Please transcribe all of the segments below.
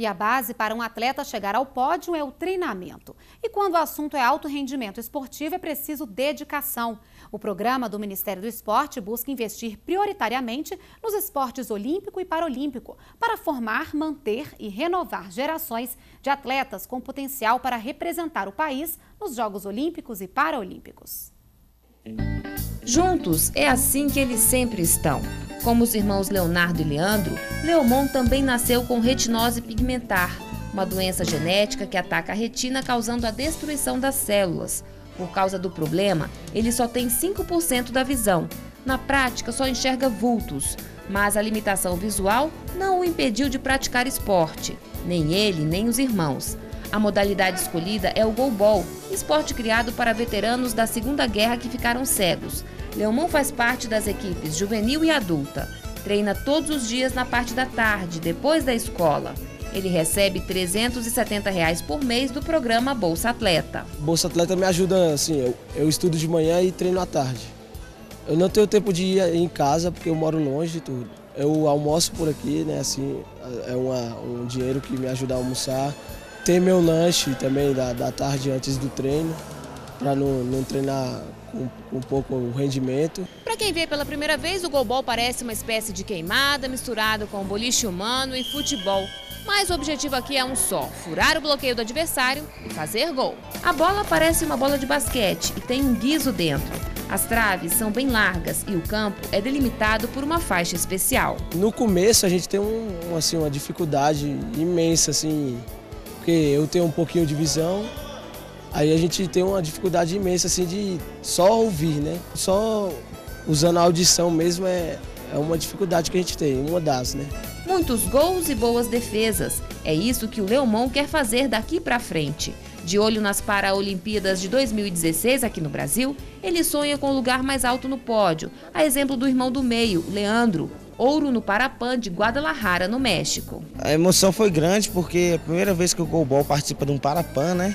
E a base para um atleta chegar ao pódio é o treinamento. E quando o assunto é alto rendimento esportivo, é preciso dedicação. O programa do Ministério do Esporte busca investir prioritariamente nos esportes olímpico e paralímpico, para formar, manter e renovar gerações de atletas com potencial para representar o país nos Jogos Olímpicos e Paralímpicos. Juntos, é assim que eles sempre estão. Como os irmãos Leonardo e Leandro, Leomon também nasceu com retinose pigmentar, uma doença genética que ataca a retina, causando a destruição das células. Por causa do problema, ele só tem 5% da visão. Na prática, só enxerga vultos. Mas a limitação visual não o impediu de praticar esporte. Nem ele, nem os irmãos. A modalidade escolhida é o goalball, esporte criado para veteranos da Segunda Guerra que ficaram cegos. Leomon faz parte das equipes juvenil e adulta. Treina todos os dias na parte da tarde, depois da escola. Ele recebe R$ 370 por mês do programa Bolsa Atleta. Bolsa Atleta me ajuda, assim, eu estudo de manhã e treino à tarde. Eu não tenho tempo de ir em casa porque eu moro longe de tudo. Eu almoço por aqui, né, assim, é um dinheiro que me ajuda a almoçar. Tem meu lanche também da tarde antes do treino, para não treinar com pouco rendimento. Para quem vê pela primeira vez, o goalball parece uma espécie de queimada misturado com boliche humano e futebol. Mas o objetivo aqui é um só: furar o bloqueio do adversário e fazer gol. A bola parece uma bola de basquete e tem um guiso dentro. As traves são bem largas e o campo é delimitado por uma faixa especial. No começo a gente tem uma dificuldade imensa, assim, porque eu tenho um pouquinho de visão, aí a gente tem uma dificuldade imensa assim, de só ouvir, né? Só usando a audição mesmo é uma dificuldade que a gente tem, uma das, né? Muitos gols e boas defesas. É isso que o Leomon quer fazer daqui para frente. De olho nas Paralimpíadas de 2016 aqui no Brasil, ele sonha com o lugar mais alto no pódio, a exemplo do irmão do meio, Leandro. Ouro no Parapan de Guadalajara, no México. A emoção foi grande porque é a primeira vez que o goalball participa de um Parapan, né?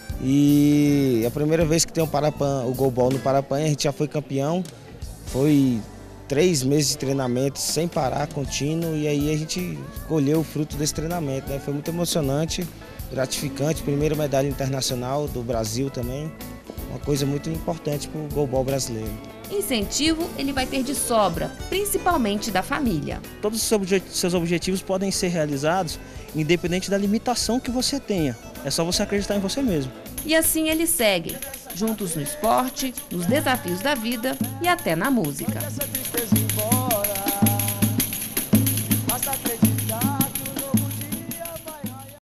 E a primeira vez que tem o goalball no Parapan, a gente já foi campeão. Foi 3 meses de treinamento sem parar, contínuo, e aí a gente colheu o fruto desse treinamento, né? Foi muito emocionante, gratificante, primeira medalha internacional do Brasil também, uma coisa muito importante para o goalball brasileiro. Incentivo ele vai ter de sobra, principalmente da família. Todos os seus objetivos podem ser realizados independente da limitação que você tenha. É só você acreditar em você mesmo. E assim eles seguem, juntos no esporte, nos desafios da vida e até na música.